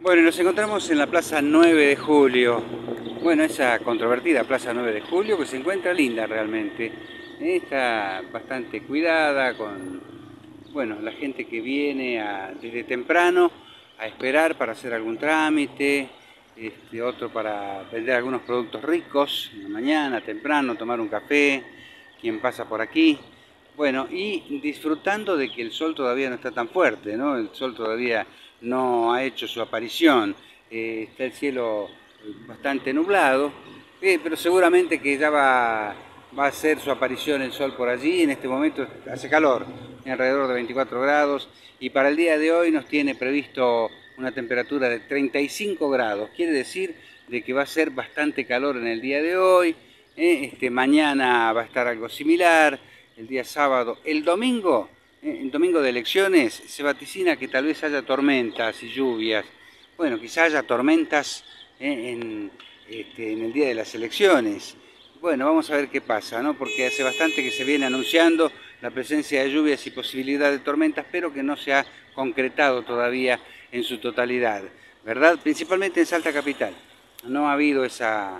Bueno, nos encontramos en la Plaza 9 de Julio. Bueno, esa controvertida Plaza 9 de Julio que se encuentra linda realmente. Está bastante cuidada con, bueno, la gente que viene desde temprano a esperar para hacer algún trámite, otro para vender algunos productos ricos en la mañana, temprano, tomar un café, quien pasa por aquí. Bueno, y disfrutando de que el sol todavía no está tan fuerte, ¿no? El sol todavía no ha hecho su aparición, está el cielo bastante nublado, pero seguramente que ya va a hacer su aparición el sol por allí. En este momento hace calor, alrededor de 24 grados, y para el día de hoy nos tiene previsto una temperatura de 35 grados, quiere decir de que va a ser bastante calor en el día de hoy. Mañana va a estar algo similar, el día sábado. El domingo de elecciones se vaticina que tal vez haya tormentas y lluvias. Bueno, quizá haya tormentas en el día de las elecciones. Bueno, vamos a ver qué pasa, ¿no? Porque hace bastante que se viene anunciando la presencia de lluvias y posibilidad de tormentas, pero que no se ha concretado todavía en su totalidad, ¿verdad? Principalmente en Salta Capital. No ha habido esa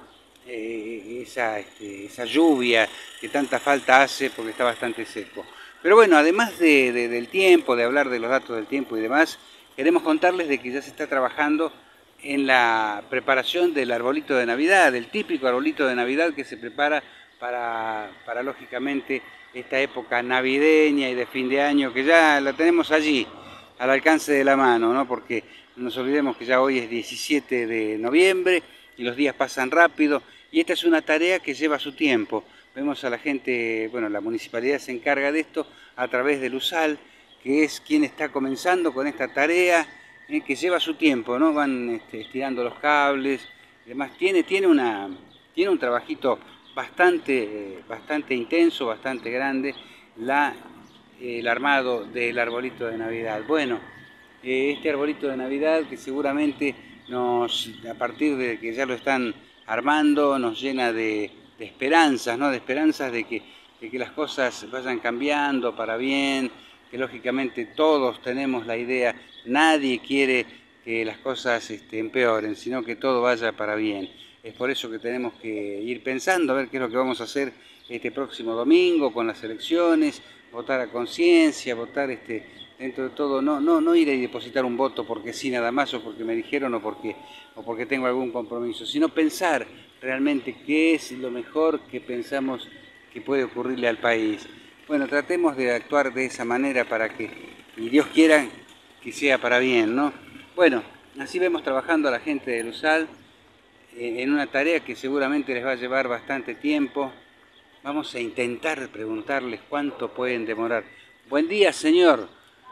lluvia que tanta falta hace porque está bastante seco. Pero bueno, además del tiempo, de hablar de los datos del tiempo y demás, queremos contarles de que ya se está trabajando en la preparación del arbolito de Navidad, el típico arbolito de Navidad que se prepara para lógicamente esta época navideña y de fin de año, que ya la tenemos allí, al alcance de la mano, ¿no? Porque no nos olvidemos que ya hoy es 17 de noviembre y los días pasan rápido, y esta es una tarea que lleva su tiempo. Vemos a la gente, bueno, la municipalidad se encarga de esto a través del USAL, que es quien está comenzando con esta tarea, que lleva su tiempo, ¿no? Van estirando los cables y demás. Tiene un trabajito bastante intenso, bastante grande, el armado del arbolito de Navidad. Bueno, este arbolito de Navidad que seguramente a partir de que ya lo están armando, nos llena de esperanzas, ¿no? De esperanzas de que las cosas vayan cambiando para bien, que lógicamente todos tenemos la idea, nadie quiere que las cosas empeoren, sino que todo vaya para bien. Es por eso que tenemos que ir pensando a ver qué es lo que vamos a hacer este próximo domingo con las elecciones, votar a conciencia, votar dentro de todo, no ir a depositar un voto porque sí nada más, o porque me dijeron, o porque tengo algún compromiso, sino pensar realmente qué es lo mejor que pensamos que puede ocurrirle al país. Bueno, tratemos de actuar de esa manera para que, y Dios quiera, que sea para bien, ¿no? Bueno, así vemos trabajando a la gente del USAL en una tarea que seguramente les va a llevar bastante tiempo. Vamos a intentar preguntarles cuánto pueden demorar. Buen día, señor.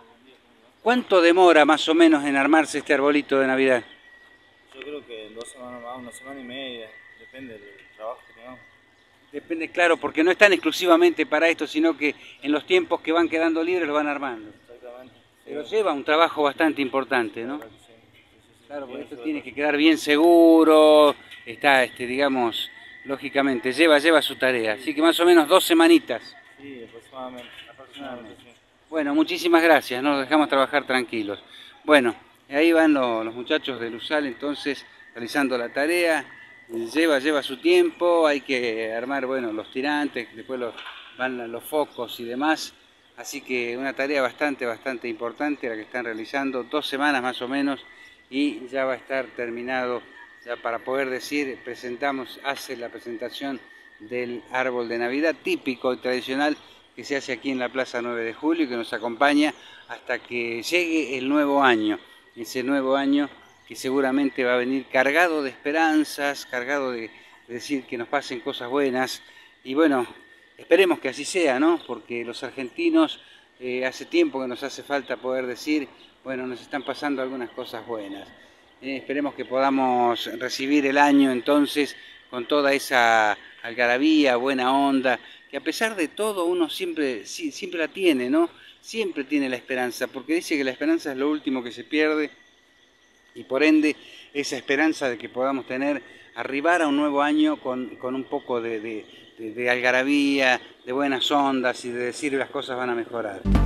¿Cuánto demora más o menos en armarse este arbolito de Navidad? Yo creo que 2 semanas más, 1 semana y media, depende del trabajo que tengamos. Depende, claro, porque no están exclusivamente para esto, sino que en los tiempos que van quedando libres lo van armando. Exactamente. Pero lleva un trabajo bastante importante, ¿no? Claro que sí. Sí. Claro, porque esto tiene que quedar bien seguro, está, digamos, lógicamente, lleva su tarea. Así que más o menos 2 semanitas. Sí, aproximadamente, sí. Bueno, muchísimas gracias, nos dejamos trabajar tranquilos. Bueno, ahí van los muchachos del USAL entonces realizando la tarea, lleva su tiempo, hay que armar, bueno, los tirantes, después van los focos y demás, así que una tarea bastante importante la que están realizando, 2 semanas más o menos, y ya va a estar terminado, ya para poder decir, hace la presentación del árbol de Navidad típico y tradicional que se hace aquí en la Plaza 9 de Julio y que nos acompaña hasta que llegue el nuevo año, ese nuevo año que seguramente va a venir cargado de esperanzas, cargado de decir que nos pasen cosas buenas, y bueno, esperemos que así sea, ¿no? Porque los argentinos hace tiempo que nos hace falta poder decir, bueno, nos están pasando algunas cosas buenas. Esperemos que podamos recibir el año entonces con toda esa algarabía, buena onda, que a pesar de todo uno siempre la tiene, ¿no? Siempre tiene la esperanza, porque dice que la esperanza es lo último que se pierde, y por ende esa esperanza de que podamos arribar a un nuevo año con un poco de algarabía, de buenas ondas y de decir que las cosas van a mejorar.